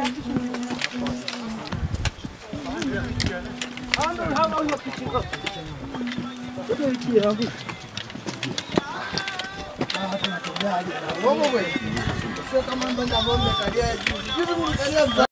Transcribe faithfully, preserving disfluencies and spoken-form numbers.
Ando hawa huyo kichiko. Ndio hiki yangu. Ah, tunatembea hadi. Wewe wewe. Sio kama ndo ngombe kalia. Sisi ni kalia.